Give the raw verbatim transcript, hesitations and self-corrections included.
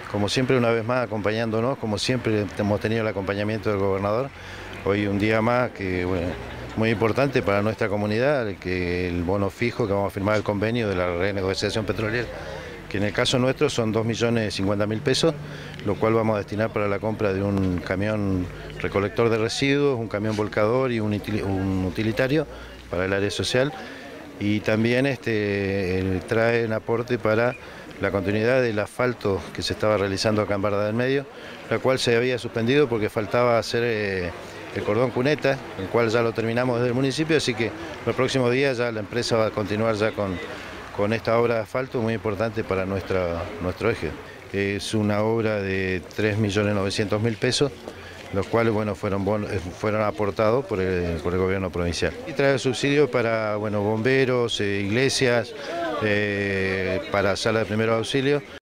como siempre una vez más acompañándonos, como siempre hemos tenido el acompañamiento del gobernador. Hoy un día más que bueno, muy importante para nuestra comunidad, que el bono fijo que vamos a firmar el convenio de la renegociación petrolera, que en el caso nuestro son dos millones cincuenta mil pesos, lo cual vamos a destinar para la compra de un camión recolector de residuos, un camión volcador y un utilitario para el área social. Y también este, trae un aporte para la continuidad del asfalto que se estaba realizando acá en Barda del Medio, la cual se había suspendido porque faltaba hacer eh, el cordón cuneta, el cual ya lo terminamos desde el municipio, así que los próximos días ya la empresa va a continuar ya con, con esta obra de asfalto muy importante para nuestra, nuestro eje. Es una obra de tres millones novecientos mil pesos, los cuales bueno, fueron, fueron aportados por el, por el gobierno provincial. Y trae subsidios para bueno, bomberos, eh, iglesias, eh, para sala de primeros auxilios,